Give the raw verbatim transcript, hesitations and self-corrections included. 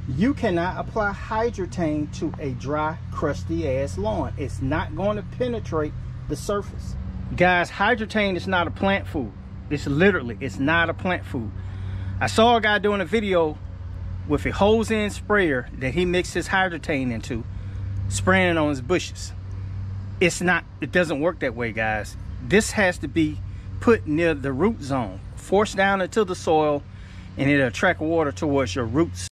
You cannot apply HYDRETAIN to a dry, crusty ass lawn. It's not going to penetrate the surface. Guys, HYDRETAIN is not a plant food. It's literally, it's not a plant food. I saw a guy doing a video with a hose end sprayer that he mixed his HYDRETAIN into, spraying it on his bushes. It's not, it doesn't work that way, guys. This has to be put near the root zone, forced down into the soil, and it'll attract water towards your roots.